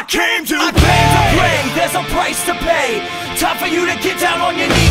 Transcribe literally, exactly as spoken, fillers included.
came to I came to play, there's a price to pay. Time for you to get down on your knees.